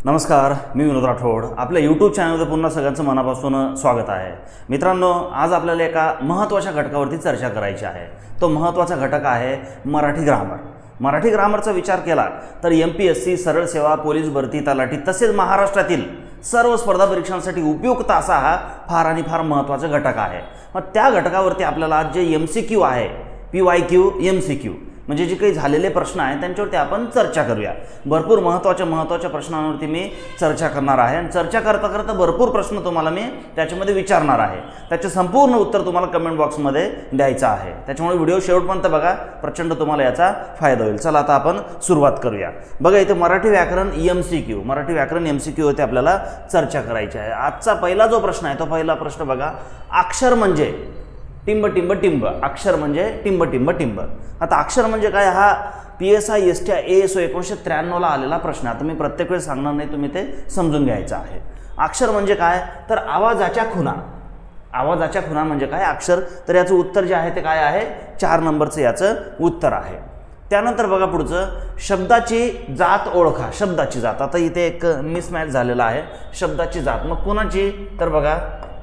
नमस्कार, मी विनोद राठोड. आपल्या यूट्यूब चॅनलवर पुन्हा सगळ्यांचं मनापासून स्वागत आहे. मित्रांनो, आज आपल्याला एका महत्त्वाच्या घटकावरती चर्चा करायची आहे. तो महत्त्वाचा घटक आहे मराठी ग्रामर. मराठी ग्रामरचा विचार केला तर MPSC, सरळ सेवा, पोलीस भरती, तलाठी तसेच महाराष्ट्रातील सर्व स्पर्धा परीक्षांसाठी उपयुक्त असा हा फार आणि फार महत्त्वाचा घटक आहे. मग त्या घटकावरती आपल्याला आज जे MCQ आहे, PYQ, MCQ म्हणजे जे काही झालेले प्रश्न आहेत त्यांच्यावरती आपण चर्चा करूया. भरपूर महत्त्वाच्या प्रश्नांवरती मी चर्चा करणार आहे आणि चर्चा करता करता भरपूर प्रश्न तुम्हाला मी त्याच्यामध्ये विचारणार आहे. त्याचे संपूर्ण उत्तर तुम्हाला कमेंट बॉक्समध्ये द्यायचं आहे. त्याच्यामुळे व्हिडिओ शेवटपर्यंत बघा, प्रचंड तुम्हाला याचा फायदा होईल. चला आता आपण सुरुवात करूया. बघा, इथे मराठी व्याकरण MCQ वरती आपल्याला चर्चा करायची आहे. आजचा पहिला जो प्रश्न आहे तो पहिला प्रश्न बघा, अक्षर म्हणजे टिंब टिंब टिंब. अक्षर म्हणजे टिंब टिंब टिंब. आता अक्षर म्हणजे काय, हा PSI ST ASO 1993ला आलेला प्रश्न. आता मी प्रत्येक वेळेस सांगणार नाही, तुम्ही ते समजून घ्यायचं आहे. अक्षर म्हणजे काय, तर आवाजाच्या खुणा. आवाजाच्या खुणा म्हणजे काय अक्षर, तर याचं उत्तर जे आहे ते काय आहे, 4 नंबरचं याचं उत्तर आहे. त्यानंतर बघा पुढचं, शब्दाची जात ओळखा. शब्दाची जात, आता इथे एक मिसमॅच झालेला आहे. शब्दाची जात मग कोणाची, तर बघा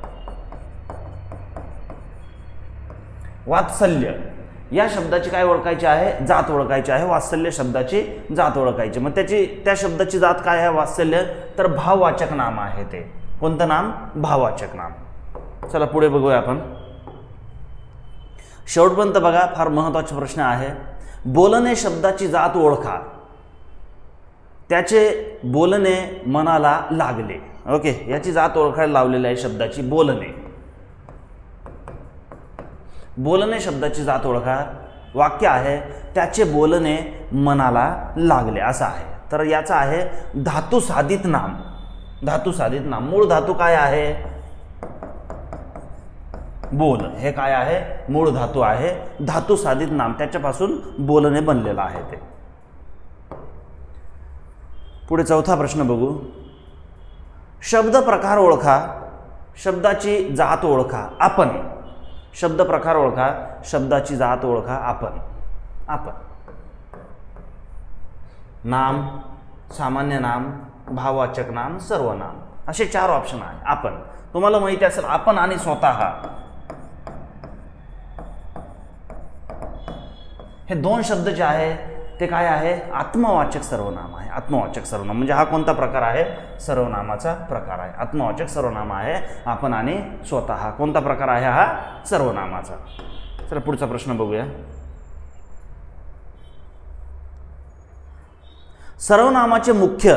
वात्सल्य या शब्दाची काय ओळखायची आहे, जात ओळखायची आहे. वात्सल्य शब्दाची जात ओळखायची. मग त्या शब्दाची जात काय आहे, वात्सल्य, तर भाववाचक नाम आहे. ते कोणतं नाम, भाववाचक नाम. चला पुढे बघूया आपण. शेवटपर्यंत बघा, फार महत्त्वाचा प्रश्न आहे. बोलणे शब्दाची जात ओळखा. त्याचे बोलणे मनाला लागले. ओके, याची जात ओळखायला लावलेली आहे शब्दाची बोलणे. बोलणे शब्दाची जात ओळखा. वाक्य आहे, त्याचे बोलणे मनाला लागले असं आहे. तर याचा आहे धातू साधित नाम. धातू साधित नाम, मूळ धातू काय आहे, बोल. हे काय आहे, मूळ धातू आहे. धातू साधित नाम, त्याच्यापासून बोलणे बनलेलं आहे ते. पुढे चौथा प्रश्न बघू. शब्द प्रकार ओळखा. शब्दाची जात ओळखा. आपण. शब्द प्रकार ओळखा, शब्दाची जात ओळखा. आपण. आपण नाम, सामान्य नाम, भाववाचक नाम, सर्वनाम असे 4 ऑप्शन आहे. आपण, तुम्हाला माहिती असेल आपण आणि स्वतः हे 2 शब्द जे आहे ते काय आहे, आत्मवाचक सर्वनाम आहे. आत्मवाचक सर्वनाम म्हणजे हा कोणता प्रकार आहे, सर्वनामाचा प्रकार आहे. आत्मवाचक सर्वनाम आहे आपण आणि स्वतः. कोणता प्रकार आहे हा, सर्वनामाचा. चला पुढचा प्रश्न बघूया. सर्वनामाचे मुख्य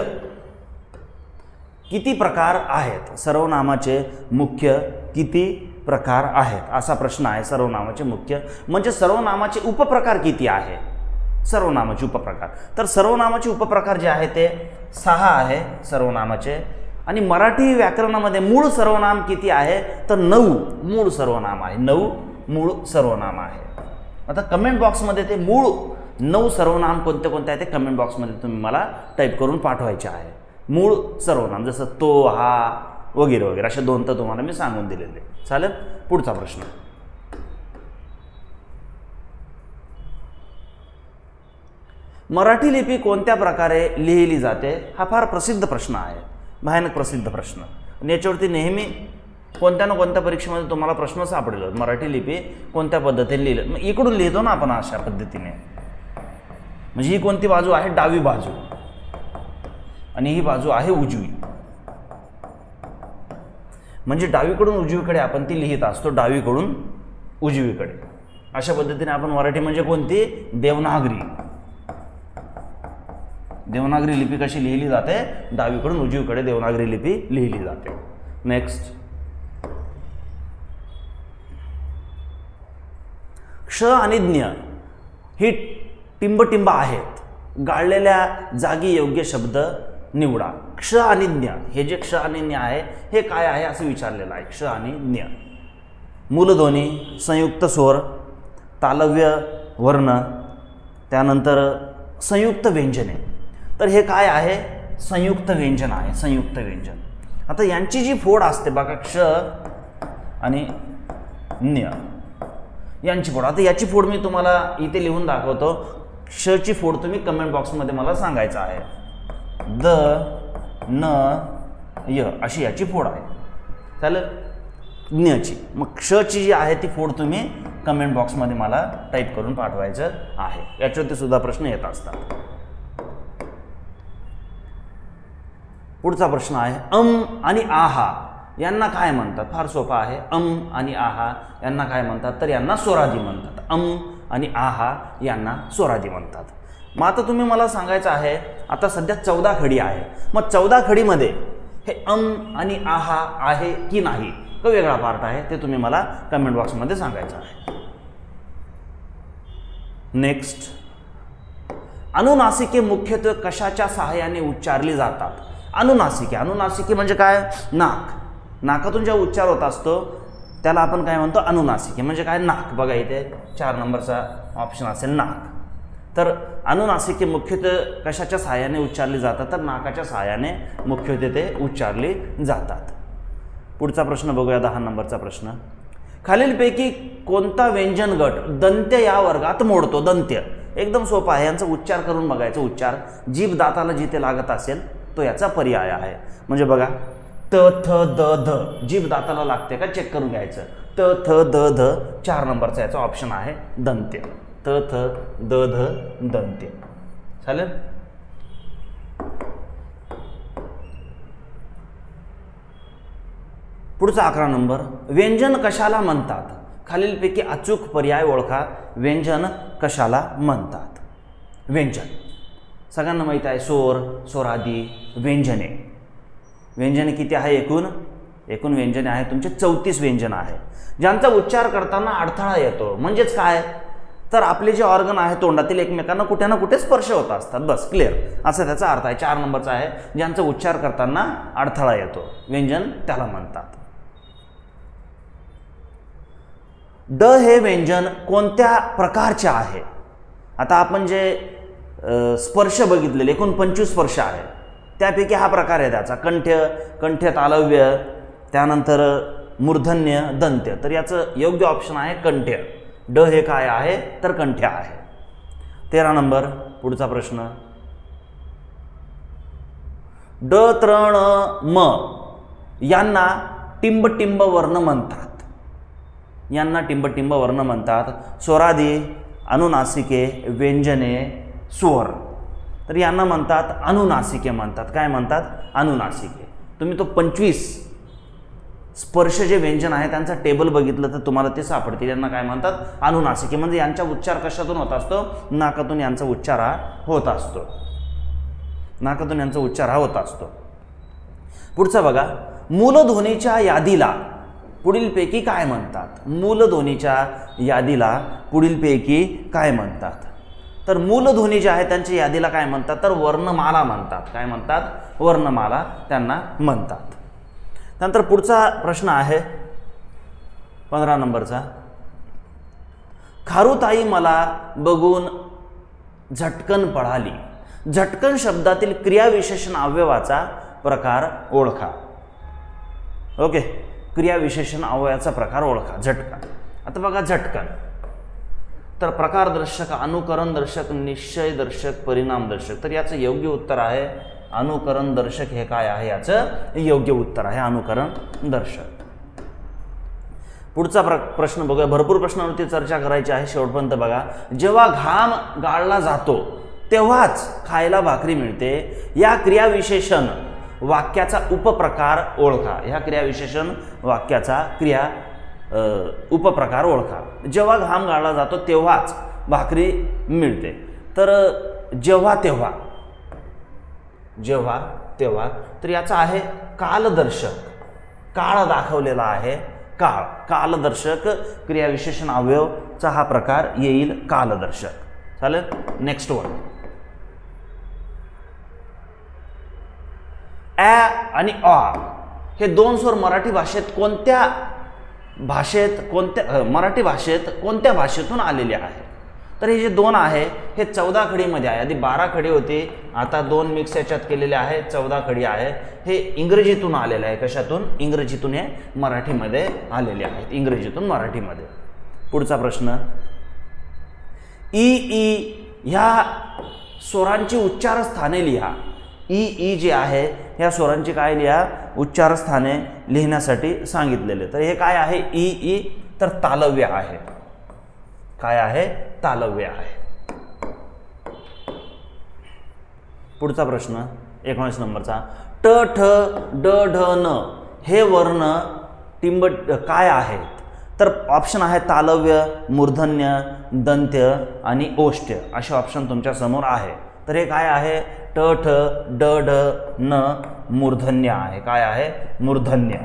किती प्रकार आहेत. सर्वनामाचे मुख्य किती प्रकार आहेत असा प्रश्न आहे. सर्वनामाचे मुख्य म्हणजे सर्वनामाचे उपप्रकार किती आहे. सर्वनामाचे उपप्रकार, तर सर्वनामाचे उपप्रकार जे आहे ते 6 आहे सर्वनामाचे. आणि मराठी व्याकरणामध्ये मूळ सर्वनाम किती आहे, तर 9 मूळ सर्वनाम आहे. 9 मूळ सर्वनाम आहे. आता कमेंट बॉक्समध्ये ते मूळ 9 सर्वनाम कोणते कोणते आहे ते कमेंट बॉक्समध्ये तुम्ही मला टाईप करून पाठवायचे आहे. मूळ सर्वनाम जसं तो, हा वगैरे वगैरे असे 2 तर तुम्हाला मी सांगून दिलेले. चालेल. पुढचा प्रश्न, मराठी लिपी कोणत्या प्रकारे लिहिली जाते. हा फार प्रसिद्ध प्रश्न आहे, भयानक प्रसिद्ध प्रश्न. आणि याच्यावरती नेहमी कोणत्या ना कोणत्या परीक्षेमध्ये तुम्हाला प्रश्न सापडेल, मराठी लिपी कोणत्या पद्धतीने लिहिलं. मग इकडून लिहितो ना आपण अशा पद्धतीने. म्हणजे ही कोणती बाजू आहे, डावी बाजू, आणि ही बाजू आहे उजवी. म्हणजे डावीकडून उजवीकडे आपण ती लिहित असतो, डावीकडून उजवीकडे. अशा पद्धतीने आपण मराठी म्हणजे कोणती, देवनागरी. देवनागरी लिपी कशी लिहिली जाते, डावीकडून उजवीकडे देवनागरी लिपी लिहिली जाते. नेक्स्ट, क्ष आणि ज्ञ ही टिंबटिंब आहेत. गाळलेल्या जागी योग्य शब्द निवडा. क्ष आणि ज्ञ, हे जे क्ष आणि ज्ञ आहे हे काय आहे असं विचारलेलं आहे. क्ष आणि ज्ञ, मूलध्वनी, संयुक्त स्वर, तालव्य वर्ण, त्यानंतर संयुक्त व्यंजने. तर हे काय आहे, संयुक्त व्यंजन आहे. संयुक्त व्यंजन. आता यांची जी फोड असते बघा, क्ष आणि ज्ञ यांची फोड. आता याची फोड मी तुम्हाला इथे लिहून दाखवतो. क्षची फोड तुम्ही कमेंट बॉक्समध्ये मला सांगायचं आहे. द न य अशी याची फोड आहे. चालेल, ज्ञची. मग क्षची जी आहे ती फोड तुम्ही कमेंट बॉक्समध्ये मला टाईप करून पाठवायचं आहे. याच्यावरती सुद्धा प्रश्न येत असतात. पुढचा प्रश्न आहे आणि आहा यांना काय म्हणतात. फार सोपा आहे. आणि आहा यांना काय म्हणतात, तर यांना स्वरादी म्हणतात. आणि आहा यांना स्वरादी म्हणतात. मग आता तुम्ही मला सांगायचं आहे, आता सध्या 14 खडी आहे, मग 14 खडीमध्ये हे आणि आहा आहे की नाही, तो वेगळा पार्ट आहे, ते तुम्ही मला कमेंट बॉक्समध्ये सांगायचं आहे. नेक्स्ट, अनुनासिके मुख्यत्वे कशाच्या सहाय्याने उच्चारली जातात. अनुनासिके म्हणजे काय, नाक. नाकातून जेव्हा उच्चार होत असतो त्याला आपण काय म्हणतो, अनुनासिके. म्हणजे काय, नाक. बघा इथे 4 नंबरचा ऑप्शन असेल, नाक. तर अनुनासिके मुख्यत्वे कशाच्या सहाय्याने उच्चारली जातात, तर नाकाच्या सहाय्याने मुख्यत्वे ते उच्चारली जातात. पुढचा प्रश्न बघूया, 10 नंबरचा प्रश्न. खालीलपैकी कोणता व्यंजन गट दंत्य या वर्गात मोडतो. दंत्य एकदम सोपा आहे, यांचा उच्चार करून बघायचा. उच्चार जीभ दाताला जिथे लागत असेल तो याचा पर्याय आहे. म्हणजे बघा, त थ द ध जीभ दाताला लागते का चेक करून घ्यायचं. त थ द ध 4 नंबरचा याचा ऑप्शन आहे दंत्य. त थ द ध दंत्य. चालेल. पुढचा 11 नंबर. व्यंजन कशाला म्हणतात. खालीलपैकी अचूक पर्याय ओळखा. व्यंजन कशाला म्हणतात. व्यंजन सगळ्यांना माहिती आहे, स्वर, स्वरादी, व्यंजने. व्यंजने किती आहे एकूण व्यंजने आहे तुमचे 34 व्यंजन आहे, ज्यांचा उच्चार करताना अडथळा येतो. म्हणजेच काय, तर आपले जे ऑर्गन आहे तोंडातील एकमेकांना कुठे ना कुठे स्पर्श होत असतात. बस, क्लिअर, असा त्याचा अर्थ आहे. 4 नंबरचा आहे, ज्यांचा उच्चार करताना अडथळा येतो, व्यंजन त्याला म्हणतात. ड हे व्यंजन कोणत्या प्रकारचे आहे. आता आपण जे स्पर्श बघितलेले एकूण 25 स्पर्श आहे, त्यापैकी हा प्रकार आहे त्याचा. कंठ्य तालव्य, त्यानंतर मूर्धन्य, दंत्य. तर याचं योग्य ऑप्शन आहे कंठ्य. ड हे काय आहे, तर कंठ्य आहे. 13 नंबर पुढचा प्रश्न. ड तृण म यांना टिंब वर्ण म्हणतात. यांना टिंब वर्ण म्हणतात. स्वरादी, अनुनासिके, व्यंजने, स्वर. तर यांना म्हणतात अनुनासिके म्हणतात. काय म्हणतात, अनुनासिके. तुम्ही तो 25 स्पर्श जे व्यंजन आहे त्यांचा टेबल बघितलं तर तुम्हाला ते सापडतील. यांना काय म्हणतात, अनुनासिके. म्हणजे यांचा उच्चार कशातून होत असतो, नाकातून यांचा उच्चार हा होत असतो. नाकातून यांचा उच्चार हा होत असतो. पुढचा बघा, मूलध्वनीच्या यादीला पुढीलपैकी काय म्हणतात. मूलध्वनीच्या यादीला पुढीलपैकी काय म्हणतात. तर मूलध्वनी जे आहे त्यांच्या यादीला काय म्हणतात, तर वर्णमाला म्हणतात. काय म्हणतात, वर्णमाला त्यांना म्हणतात. त्यानंतर पुढचा प्रश्न आहे 15 नंबरचा. खारुताई मला बघून झटकन पळाली. झटकन शब्दातील क्रियाविशेषण अवयवाचा प्रकार ओळखा. ओके, क्रियाविशेषण अवयवाचा प्रकार ओळखा. झटकन. आता बघा, झटकन तर प्रकारदर्शक, अनुकरणदर्शक, निश्चयदर्शक, परिणामदर्शक. तर याचं योग्य उत्तर आहे अनुकरणदर्शक. हे काय आहे, याचं योग्य उत्तर आहे अनुकरणदर्शक. पुढचा प्रश्न बघूया. भरपूर प्रश्नांवरती चर्चा करायची आहे, शेवटपर्यंत बघा. जेव्हा घाम गाळला जातो तेव्हाच खायला भाकरी मिळते. या क्रियाविशेषण वाक्याचा उपप्रकार ओळखा. ह्या क्रियाविशेषण वाक्याचा उपप्रकार ओळखा. जेव्हा घाम गाळला जातो तेव्हाच भाकरी मिळते. तर जेव्हा तेव्हा तर याचा आहे कालदर्शक. काळ दाखवलेला आहे. कालदर्शक क्रियाविशेषण अवयवचा हा प्रकार येईल, कालदर्शक. चालेल. Next one. ॲ आणि अ हे 2 स्वर मराठी भाषेत कोणत्या भाषेतून आलेले आहे. तर हे जे 2 आहे हे 14 खडीमध्ये आहे. आधी 12 खडी होती, आता 2 मिक्स याच्यात केलेले आहे, 14 खडी आहे. हे इंग्रजीतून आलेलं आहे. कशातून, इंग्रजीतून हे मराठीमध्ये आलेले आहेत, इंग्रजीतून मराठीमध्ये. पुढचा प्रश्न. ई ह्या स्वरांची उच्चारस्थाने लिहा. ई जे आहे या स्वरांची काय लिहा, उच्चारस्थाने लिहिण्यासाठी सांगितलेले. तर हे काय आहे, ई तर तालव्य आहे. काय आहे, तालव्य आहे. पुढचा प्रश्न 19 नंबरचा. ट ठ ड ढ न हे वर्ण टिंब काय आहेत? तर ऑप्शन आहे तालव्य, मूर्धन्य, दंत्य आणि ओष्ठ्य असे ऑप्शन तुमच्या समोर आहे. तर हे काय आहे, ट ठ ड ढ न मूर्धन्य आहे. काय आहे, मूर्धन्य.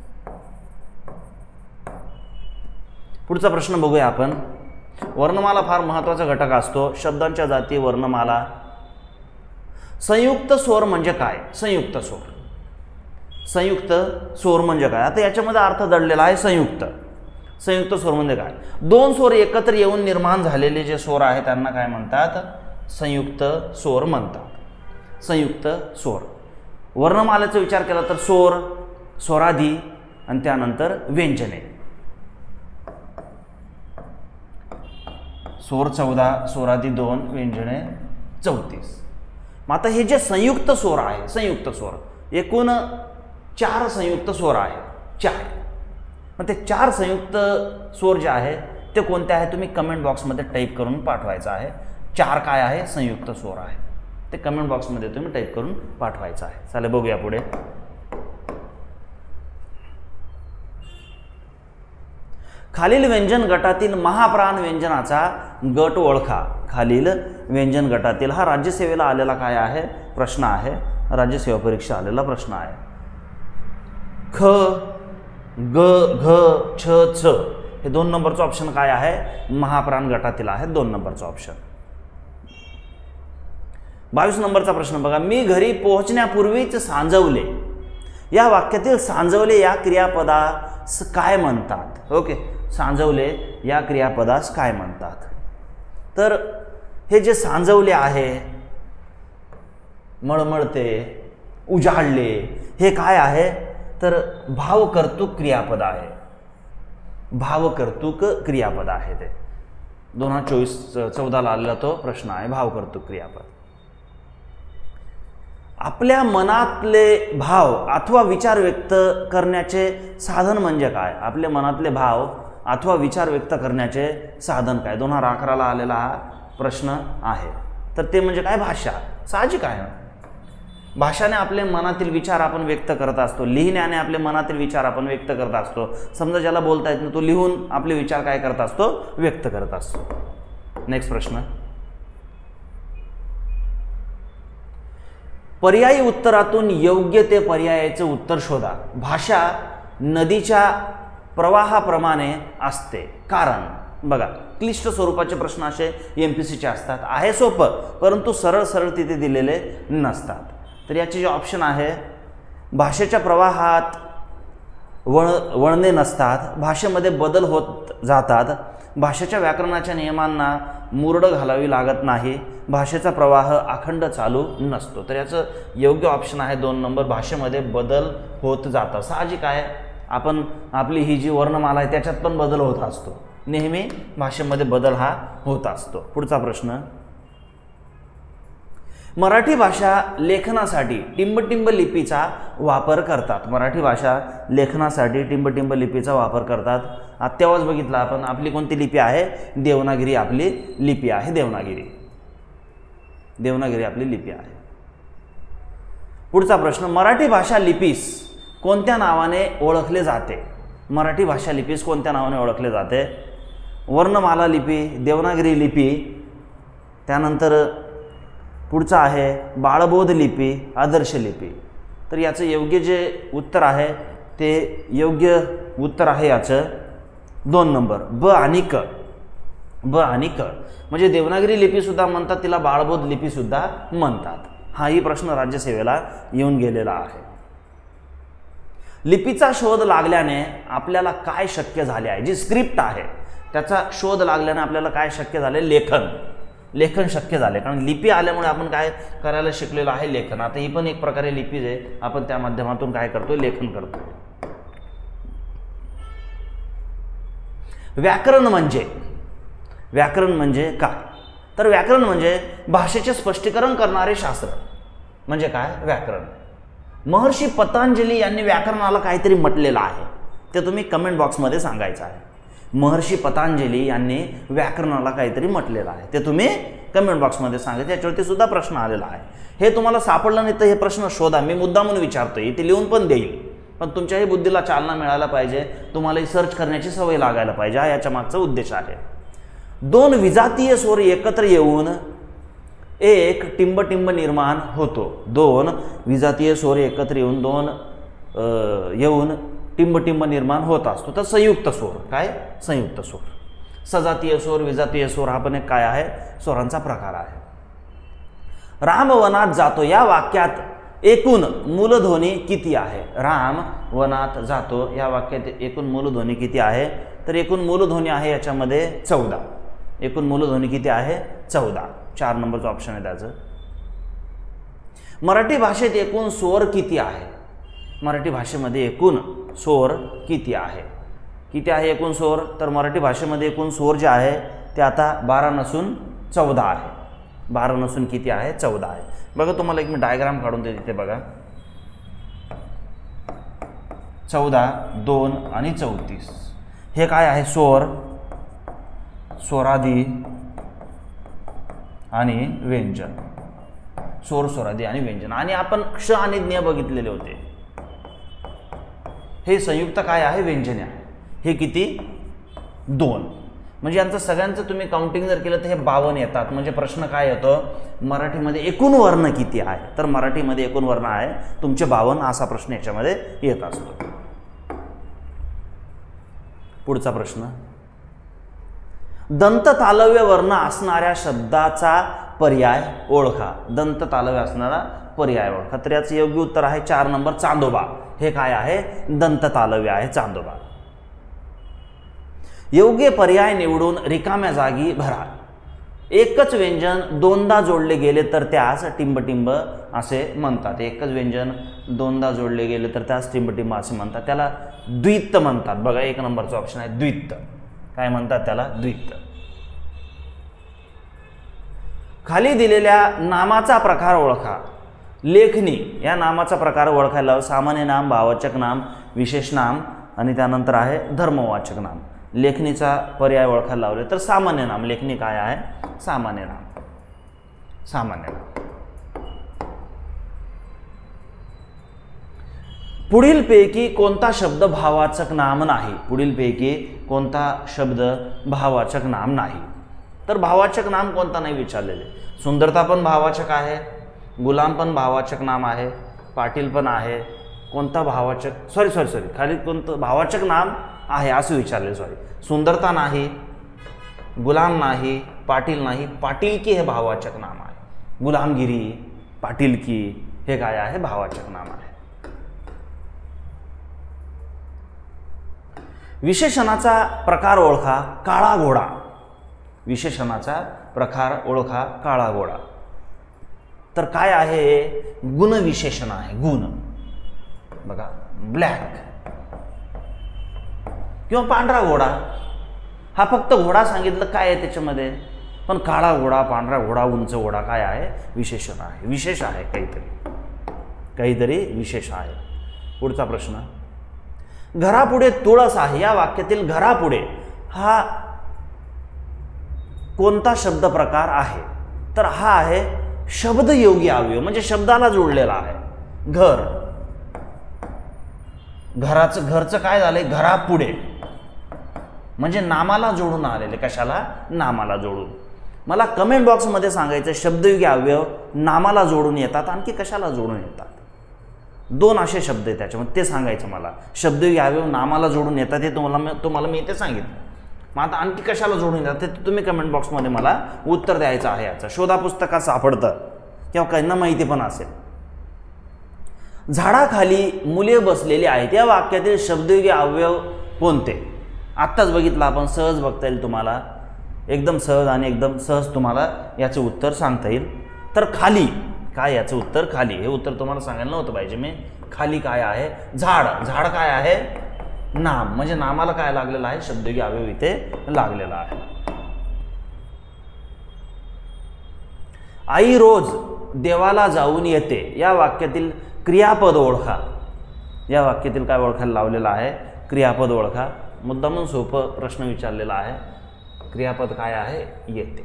पुढचा प्रश्न बघूया आपण. वर्णमाला फार महत्त्वाचा घटक असतो. शब्दांच्या जाती वर्णमाला. संयुक्त स्वर म्हणजे काय? संयुक्त स्वर, संयुक्त स्वर म्हणजे काय? आता याच्यामध्ये अर्थ दडलेला आहे संयुक्त. संयुक्त स्वर म्हणजे काय? दोन स्वर एकत्र येऊन निर्माण झालेले जे स्वर आहे त्यांना काय म्हणतात? संयुक्त स्वर म्हणतात. संयुक्त स्वर. वर्णमालेचा विचार केला तर स्वर, स्वरादी आणि त्यानंतर व्यंजने. स्वर 14, स्वरादी 2, व्यंजने 34. मग आता हे जे संयुक्त स्वर आहे, संयुक्त स्वर एकूण 4 संयुक्त स्वर आहे. 4. मग ते 4 संयुक्त स्वर जे आहे ते कोणते आहे तुम्ही कमेंट बॉक्समध्ये टाईप करून पाठवायचं आहे. 4 काय आहे, संयुक्त स्वर आहे. ते कमेंट बॉक्समध्ये तुम्ही टाईप करून पाठवायचं आहे. चालेल, बघूया पुढे. खालील व्यंजन गटातील महाप्राण व्यंजनाचा गट ओळखा. खालील व्यंजन गटातील, हा राज्यसेवेला आलेला काय आहे प्रश्न आहे. राज्यसेवा परीक्षा आलेला प्रश्न आहे. ख, ग, घ, छ, छ हे 2 नंबरचं ऑप्शन काय आहे, महाप्राण गटातील आहे 2 नंबरचं ऑप्शन. 22 नंबरचा प्रश्न बघा. मी घरी पोहोचण्यापूर्वीच सांजवले. या वाक्यातील सांजवले या क्रियापदास काय म्हणतात? ओके, सांजवले या क्रियापदास काय म्हणतात? तर हे जे सांजवले आहे, मळमळते, उजाळले, हे काय आहे तर भावकर्तृक क्रियापद आहे. भावकर्तृक क्रियापद आहे. ते 2014 आलेला तो प्रश्न आहे, भावकर्तृक क्रियापद. आपल्या मनातले भाव अथवा विचार व्यक्त करण्याचे साधन म्हणजे काय? आपले मनातले भाव अथवा विचार व्यक्त करण्याचे साधन काय? 2011ला आलेला हा प्रश्न आहे. तर ते म्हणजे काय? भाषा. साहजिक आहे. भाषाने आपले मनातील विचार आपण व्यक्त करत असतो. लिहिण्याने आपले मनातील विचार आपण व्यक्त करत असतो. समजा ज्याला बोलता येत नाही तो लिहून आपले विचार काय करत असतो? व्यक्त करत असतो. नेक्स्ट प्रश्न. पर्यायी उत्तरातून योग्य ते पर्यायाचे उत्तर शोधा. भाषा नदीच्या प्रवाहाप्रमाणे असते. कारण बघा, क्लिष्ट स्वरूपाचे प्रश्न असे MPSCचे असतात. आहे सोपं, परंतु सरळ सरळ तिथे दिलेले नसतात. तर याचे जे ऑप्शन आहे, भाषेच्या प्रवाहात वळणे नसतात, भाषेमध्ये बदल होत जातात, भाषेच्या व्याकरणाच्या नियमांना मुरड घालावी लागत नाही, भाषेचा प्रवाह अखंड चालू नसतो. तर याचं योग्य ऑप्शन आहे 2 नंबर, भाषेमध्ये बदल होत जातात. साहजिक आहे, आपण आपली ही जी वर्णमाला आहे त्याच्यात पण बदल होत असतो. नेहमी भाषेमध्ये बदल हा होत असतो. पुढचा प्रश्न. मराठी भाषा लेखनासाठी टिंबटिंब लिपीचा वापर करतात. मराठी भाषा लेखनासाठी टिंबटिंब लिपीचा वापर करतात. तेव्हाच बघितलं आपण, आपली कोणती लिपी आहे? देवनागरी आपली लिपी आहे. देवनागरी आपली लिपी आहे. पुढचा प्रश्न. मराठी भाषा लिपीस कोणत्या नावाने ओळखले जाते? मराठी भाषा लिपीस कोणत्या नावाने ओळखले जाते? वर्णमाला लिपी, देवनागरी लिपी, त्यानंतर पुढचा आहे बाळबोध लिपी, आदर्श लिपी. तर याचं योग्य जे उत्तर आहे ते योग्य उत्तर आहे याचं 2 नंबर, ब आणि क. ब आणि क म्हणजे देवनागरी लिपीसुद्धा म्हणतात, तिला बाळबोध लिपीसुद्धा म्हणतात. हाही प्रश्न राज्यसेवेला येऊन गेलेला आहे. लिपीचा शोध लागल्याने आपल्याला काय शक्य झाले आहे? जी स्क्रिप्ट आहे त्याचा शोध लागल्याने आपल्याला काय शक्य झाले? लेखन शक्य झाले. कारण लिपी आल्यामुळे आपण काय करायला शिकलेलो आहे? लेखन. आता ही पण एक प्रकारे लिपीच आहे, आपण त्या माध्यमातून काय करतोय? लेखन करतोय. व्याकरण म्हणजे काय? तर व्याकरण म्हणजे भाषेचे स्पष्टीकरण करणारे शास्त्र. म्हणजे काय? व्याकरण. महर्षी पतंजली यांनी व्याकरणाला काहीतरी म्हटलेलं आहे, ते तुम्ही कमेंट बॉक्समध्ये सांगायचं आहे. महर्षी पतंजली यांनी व्याकरणाला काहीतरी म्हटलेलं आहे, ते तुम्ही कमेंट बॉक्समध्ये सांगायचं. याच्यावरती सुद्धा प्रश्न आलेला आहे. हे तुम्हाला सापडलं नाही तर हे प्रश्न शोधा. मी मुद्दामून विचारतोय, ते लिहून पण देईल, पण तुमच्याही बुद्धीला चालना मिळायला पाहिजे, तुम्हालाही सर्च करण्याची सवय लागायला पाहिजे, हा याच्या मागचा उद्देश आहे. दोन विजातीय स्वर एकत्र येऊन एक टिंबटिंब निर्माण होतो. दोन विजातीय स्वर एकत्र येऊन टिंबटिंब निर्माण होत असतो. तर संयुक्त स्वर. काय? संयुक्त स्वर. सजातीय स्वर, विजातीय स्वर हा पण एक काय आहे? स्वरांचा प्रकार आहे. राम वनात जातो या वाक्यात एकूण मूलध्वनी किती आहे? राम वनात जातो या वाक्यात एकूण मूलध्वनी किती आहे? तर एकूण मूलध्वनी आहे याच्यामध्ये 14. एकूण मूलध्वनी किती आहे? 14. 4 नंबरचं ऑप्शन आहे त्याचं. मराठी भाषेत एकूण स्वर किती आहे? मराठी भाषेमध्ये एकूण स्वर किती आहे? किती आहे एकूण स्वर? तर मराठी भाषेमध्ये एकूण स्वर जे आहे ते आता 12 नसून 14 आहे. 12 नसून किती आहे? 14 आहे. बघा, तुम्हाला एक मी डायग्राम काढून देते. ते बघा, 14, 2 आणि 34 हे काय आहे? स्वर, स्वरादी आणि व्यंजन. स्वर, स्वरादी आणि व्यंजन. आणि आपण क्ष आणि ज्ञ बघितलेले होते. हे संयुक्त काय आहे? व्यंजने आहे. हे किती? 2. म्हणजे यांचं सगळ्यांचं तुम्ही काउंटिंग जर केलं तर हे 52 येतात. म्हणजे प्रश्न काय येतो? मराठीमध्ये एकूण वर्ण किती आहे? तर मराठीमध्ये एकूण वर्ण आहे तुमचे 52. असा प्रश्न याच्यामध्ये येत असतो. पुढचा प्रश्न, दंत तालव्य वर्ण असणाऱ्या शब्दाचा पर्याय ओळखा. दंत तालव्य असणारा पर्याय ओळखा. तर याचं योग्य उत्तर आहे 4 नंबर, चांदोबा. हे काय आहे? दंत तालव्य आहे, चांदोबा. योग्य पर्याय निवडून रिकाम्या जागी भरा. एकच व्यंजन दोनदा जोडले गेले तर त्यास टिंबटिंब असे म्हणतात. एकच व्यंजन दोनदा जोडले गेले तर त्यास टिंबटिंब असे म्हणतात. त्याला द्वित्त म्हणतात. बघा, 1 नंबरचा ऑप्शन आहे द्वित्त. काय म्हणतात त्याला? द्वित्त. खाली दिलेल्या नामाचा प्रकार ओळखा. लेखनी या नामाचा प्रकार ओळखायला सामान्य नाम, भाववाचक नाम, विशेष नाम आणि त्यानंतर आहे धर्मवाचक नाम. लेखनीचा पर्याय ओळखायला लावले तर सामान्य नाम. लेखनी काय आहे? सामान्य नाम. सामान्य नाम. पुढीलपैकी कोणता शब्द भाववाचक नाम नाही? पुढीलपैकी कोणता शब्द भाववाचक नाम नाही? तर भाववाचक नाम कोणता नाही विचारलेले. सुंदरता पण भाववाचक आहे, गुलाम पण भाववाचक नाम आहे, पाटील पण आहे. कोणता भाववाचक? सॉरी खाली कोणतं भाववाचक नाम आहे असं विचारले. सुंदरता नाही, गुलाम नाही, पाटील नाही. पाटीलकी हे भाववाचक नाम आहे. गुलामगिरी, पाटीलकी हे काय आहे? भाववाचक नाम आहे. विशेषणाचा प्रकार ओळखा. काळा घोडा. विशेषणाचा प्रकार ओळखा. काळा घोडा. तर काय आहे? गुणविशेषण आहे. गुण. बघा, ब्लॅक किंवा पांढरा घोडा. हा फक्त घोडा सांगितलं, काय आहे त्याच्यामध्ये? पण काळा घोडा, पांढरा घोडा, उंच घोडा काय आहे? विशेषण आहे. विशेष आहे, काहीतरी विशेष आहे. पुढचा प्रश्न, घरापुढे तुळस आहे या वाक्यातील घरापुढे हा कोणता शब्द प्रकार आहे? तर हा आहे शब्दयोगी अवयव, म्हणजे शब्दाला जोडलेला आहे. घर. घरचं काय झालंय? घरापुढे म्हणजे नामाला जोडून आलेले. कशाला? नामाला जोडून. मला कमेंट बॉक्समध्ये सांगायचं शब्दयोगी अवयव नामाला जोडून येतात, आणखी कशाला जोडून येतात? 2 असे शब्द आहेत त्याच्यामध्ये, ते सांगायचं मला. शब्दयोगी अवयव नामाला जोडून येतात हे तुम्हाला मी इथे सांगितलं. मग आता आणखी कशाला जोडून येतात ते तुम्ही कमेंट बॉक्समध्ये मला उत्तर द्यायचं आहे. याचं शोधा पुस्तकात सापडतं किंवा काहींना माहिती पण असेल. झाडाखाली मुले बसलेली आहेत या वाक्यातील शब्दयोगी अवयव कोणते? आत्ताच बघितलं आपण, सहज बघता येईल तुम्हाला. एकदम सहज आणि एकदम सहज तुम्हाला याचं उत्तर सांगता येईल. तर खाली काय? याचं उत्तर खाली. हे उत्तर तुम्हाला सांगायला नव्हतं पाहिजे मी. खाली काय आहे? झाड. झाड काय आहे? नाम. म्हणजे नामाला काय लागलेलं आहे? शब्दयोगी अवयव इथे लागलेला आहे. आई रोज देवाला जाऊन येते या वाक्यातील क्रियापद ओळखा. या वाक्यातील काय ओळखायला लावलेलं आहे? क्रियापद ओळखा. मुद्दामून सोपं प्रश्न विचारलेला आहे. क्रियापद काय आहे? येते.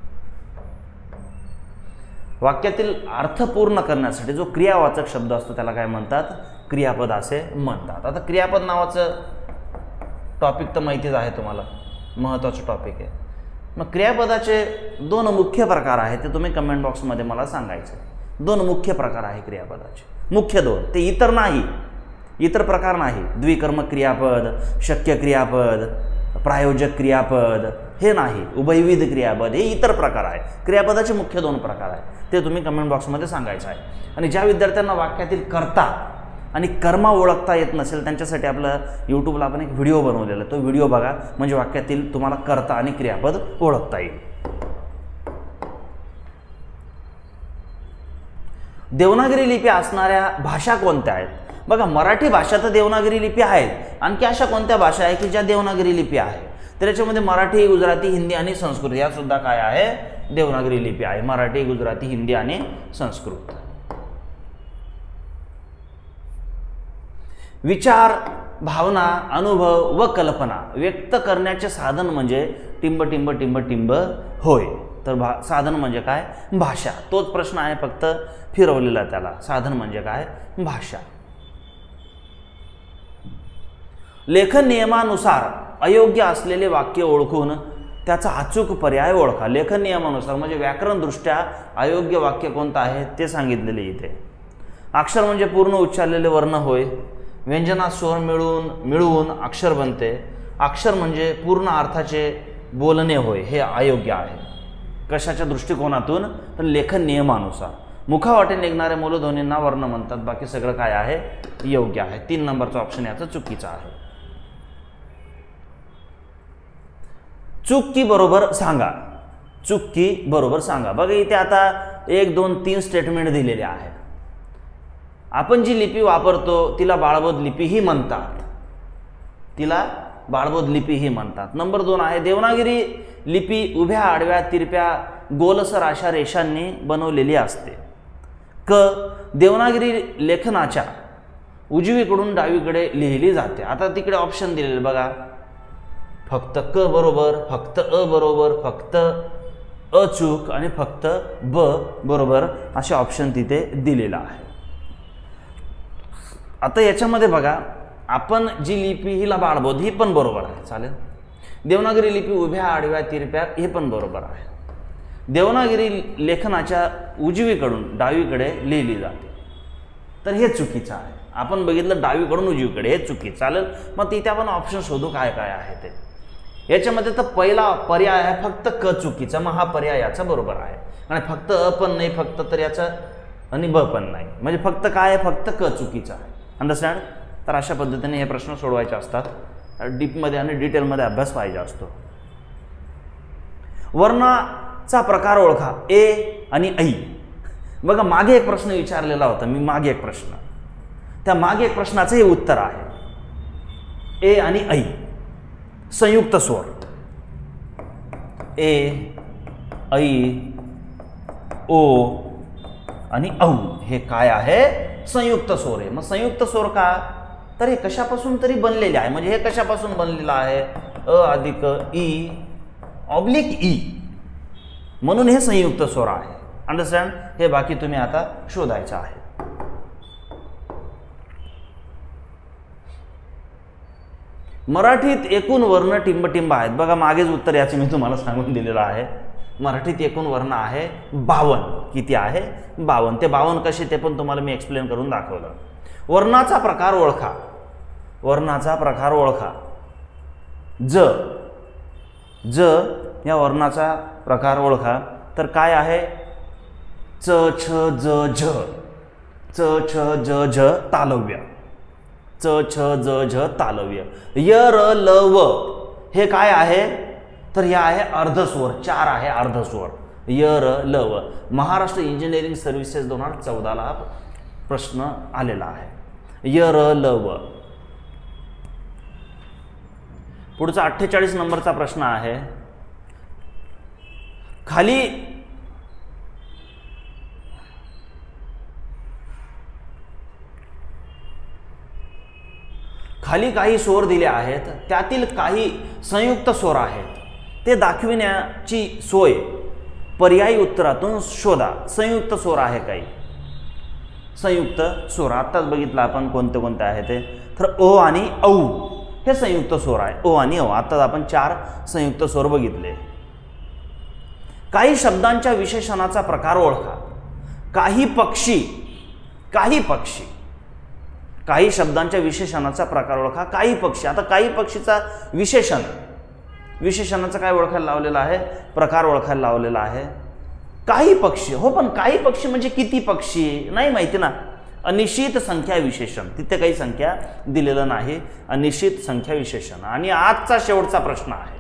वाक्यातील अर्थ पूर्ण करण्यासाठी जो क्रियावाचक शब्द असतो त्याला काय म्हणतात? क्रियापद असे म्हणतात. आता क्रियापद नावाचं टॉपिक तर माहितीच आहे तुम्हाला, महत्त्वाचं टॉपिक आहे. मग क्रियापदाचे दोन मुख्य प्रकार आहेत, ते तुम्ही कमेंट बॉक्समध्ये मला सांगायचे. दोन मुख्य प्रकार आहे क्रियापदाचे, मुख्य दोन. ते इतर नाही, इतर प्रकार नाही. द्विकर्मक क्रियापद, शक्य क्रियापद, प्रायोजक क्रियापद हे नाही. उभयविध क्रियापद हे इतर प्रकार आहे. क्रियापदाचे मुख्य दोन प्रकार आहेत, ते तुम्ही कमेंट बॉक्समध्ये सांगायचं आहे. आणि ज्या विद्यार्थ्यांना वाक्यातील कर्ता आणि कर्मा ओळखता येत नसेल त्यांच्यासाठी आपलं यूट्यूबला आपण एक व्हिडिओ बनवलेला आहे, तो व्हिडिओ बघा, म्हणजे वाक्यातील तुम्हाला कर्ता आणि क्रियापद ओळखता येईल. देवनागरी लिपी असणाऱ्या भाषा कोणत्या आहेत? बघा, मराठी भाषा तर देवनागरी लिपी आहेत. आणखी अशा कोणत्या भाषा आहे की ज्या देवनागरी लिपी आहे? तर याच्यामध्ये मराठी, गुजराती, हिंदी आणि संस्कृत या सुद्धा काय आहे? देवनागरी लिपी आहे. मराठी, गुजराती, हिंदी आणि संस्कृत. विचार, भावना, अनुभव व कल्पना व्यक्त करण्याचे साधन म्हणजे टिंब टिंब टिंब टिंब होय. तर साधन म्हणजे काय? भाषा. तोच प्रश्न आहे, फक्त फिरवलेला त्याला. साधन म्हणजे काय? भाषा. लेखन नियमानुसार अयोग्य असलेले वाक्य ओळखून त्याचा अचूक पर्याय ओळखा. लेखन नियमानुसार म्हणजे व्याकरणदृष्ट्या अयोग्य वाक्य कोणतं आहे ते सांगितलेले इथे. अक्षर म्हणजे पूर्ण उच्चारलेले वर्ण होय. व्यंजनात स्वर मिळवून अक्षर बनते. अक्षर म्हणजे पूर्ण अर्थाचे बोलणे होय, हे अयोग्य आहे. कशाच्या दृष्टिकोनातून? तर लेखन नियमानुसार. मुखावाटे निघणाऱ्या मूलध्वनींना वर्ण म्हणतात. बाकी सगळं काय आहे? योग्य आहे. 3 नंबरचा ऑप्शन याचा चुकीचा आहे. चूक की बरोबर सांगा. चूक की बरोबर सांगा. बघा, इथे आता 1, 2, 3 स्टेटमेंट दिलेले आहे. आपण जी लिपी वापरतो तिला बाळबोध लिपीही म्हणतात. तिला बाळबोध लिपीही म्हणतात. नंबर 2 आहे, देवनागरी लिपी उभ्या, आडव्या, तिरप्या, गोलसर अशा रेषांनी बनवलेली असते. क, देवनागरी लेखनाच्या उजवीकडून डावीकडे लिहिली जाते. आता तिकडे ऑप्शन दिलेले बघा, फक्त क बरोबर, फक्त अ बरोबर, फक्त अचूक आणि फक्त ब बरोबर असे ऑप्शन तिथे दिलेला आहे. आता याच्यामध्ये बघा, आपण जी लिपी हिला बाळबोध ही पण बरोबर आहे, चालेल. देवनागरी लिपी उभ्या, आडव्या, तिरप्या हे पण बरोबर आहे. देवनागरी लेखनाच्या उजवीकडून डावीकडे लिहिली जाते, तर हे चुकीचं आहे. आपण बघितलं डावीकडून उजवीकडे, हे चुकीचं. चालेल, मग तिथे आपण ऑप्शन शोधू काय काय आहे ते. याच्यामध्ये तर पहिला पर्याय आहे फक्त क चुकीचा, मग हा पर्याय याचा बरोबर आहे. आणि फक्त अ पण नाही, फक्त तर याचा आणि ब पण नाही, म्हणजे फक्त काय आहे? फक्त क चुकीचा आहे. अंडरस्टँड? तर अशा पद्धतीने हे प्रश्न सोडवायचे असतात. डीपमध्ये आणि डिटेलमध्ये अभ्यास पाहिजे असतो. वर्णाचा प्रकार ओळखा. ए आणि ऐ. बघा, मागे एक प्रश्न विचारलेला होता मी, मागे एक प्रश्न, त्या मागे एक प्रश्नाचं हे उत्तर आहे. ए आणि ऐ संयुक्त स्वर. ए, ऐ, ओ आणि औ हे काय आहे? संयुक्त स्वर आहे. मग संयुक्त स्वर का? तर हे कशापासून तरी बनलेले आहे. म्हणजे हे कशापासून बनलेलं आहे? अ अधिक ई ऑब्लिक ई, म्हणून हे संयुक्त स्वर आहे. अंडरस्टँड? हे बाकी तुम्ही आता शोधायचं आहे. मराठीत एकूण वर्ण टिंबटिंब आहेत. बघा, मागेच उत्तर याचे मी तुम्हाला सांगून दिलेलं आहे. मराठीत एकूण वर्ण आहे 52. किती आहे? 52. ते 52 कसे ते पण तुम्हाला मी एक्सप्लेन करून दाखवलं. वर्णाचा प्रकार ओळखा. वर्णाचा प्रकार ओळखा. ज, ज या वर्णाचा प्रकार ओळखा. तर काय आहे? च, छ, ज, झ. च, छ, ज, झ तालव्य. च, छ, ज, झ तालव्य. य, र, ल, व हे काय आहे? तर या आहे अर्धस्वर. 4 आहे अर्धस्वर. य, र, ल, व. महाराष्ट्र इंजिनिअरिंग सर्व्हिसेस 2014ला प्रश्न आलेला आहे. य, र, ल, व. पुढचा 48 नंबरचा प्रश्न आहे. खाली काही स्वर दिले आहेत, त्यातील काही संयुक्त स्वर आहेत, ते दाखविण्याची सोय पर्यायी उत्तरातून शोधा. संयुक्त स्वर आहे काही, संयुक्त स्वर आत्ताच बघितलं आपण कोणते कोणते आहे ते. तर ओ आणि औ हे संयुक्त स्वर आहे. ओ आणि औ आत्ताच आपण 4 संयुक्त स्वर बघितले. काही शब्दांच्या विशेषणाचा प्रकार ओळखा. काही शब्दांच्या विशेषणाचा प्रकार ओळखा. काही पक्षी, आता काही पक्षीचा विशेषणाचा काय ओळखायला लावलेला आहे, प्रकार ओळखायला लावलेला आहे. काही पक्षी, हो पण काही पक्षी म्हणजे किती पक्षी नाही माहिती ना. अनिश्चित संख्या विशेषण, तिथे काही संख्या दिलेलं नाही, अनिश्चित संख्या विशेषण. आणि आजचा शेवटचा प्रश्न आहे,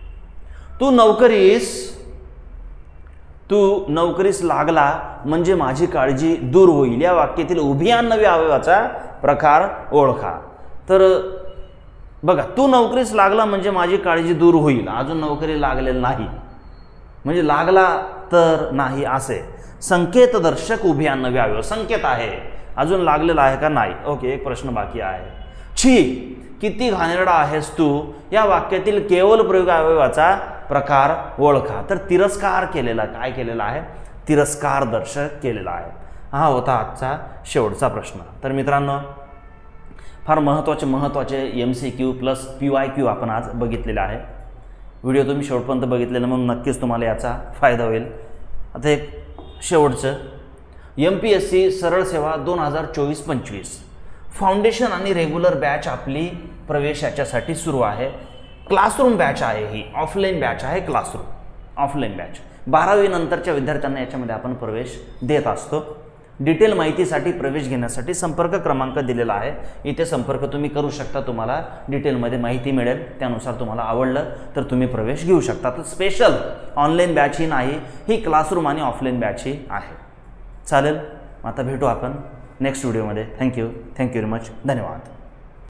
तू नोकरीस लागला म्हणजे माझी काळजी दूर होईल. या वाक्यातील उभयान्वयी अवयवाचा प्रकार ओळखा. तर बघा, तू नोकरीस लागला म्हणजे माझी काळजी दूर होईल. अजून नोकरी लागलेलं नाही, म्हणजे लागला तर नाही असे. संकेतदर्शक उभयान्वयी अवयव, संकेत आहे, अजून लागलेला आहे का नाही. ओके, एक प्रश्न बाकी आहे. छी, किती घाणेरडा आहेस तू. या वाक्यातील केवल प्रयोग अवयवाचा प्रकार ओळखा. तर तिरस्कार केलेला, काय केलेला आहे, तिरस्कार दर्शक केलेला आहे. हा होता आजचा शेवटचा प्रश्न. तर मित्रांनो, फार महत्त्वाचे MCQ प्लस PYQ आपण आज बघितलेले आहे. व्हिडिओ तुम्ही शेवटपर्यंत बघितलेला म्हणून नक्कीच तुम्हाला याचा फायदा होईल. आता एक शेवटचं, MPSC सरळ सेवा 2024-25 फाउंडेशन आणि रेग्युलर बॅच आपली प्रवेश याच्यासाठी सुरू आहे. क्लासरूम बॅच आहे, ही ऑफलाईन बॅच आहे. क्लासरूम ऑफलाईन बॅच 12वी नंतरच्या विद्यार्थ्यांना याच्यामध्ये आपण प्रवेश देत असतो. डिटेल माहितीसाठी प्रवेश घेण्यासाठी संपर्क क्रमांक दिलेला आहे, इथे संपर्क तुम्ही करू शकता. तुम्हाला डिटेलमध्ये माहिती मिळेल, त्यानुसार तुम्हाला आवडलं तर तुम्ही प्रवेश घेऊ शकता. तर स्पेशल ऑनलाईन बॅच ही नाही, ही क्लासरूम आणि ऑफलाईन बॅच ही आहे. चालेल, आता भेटू आपण नेक्स्ट व्हिडिओमध्ये. Thank you very much. धन्यवाद.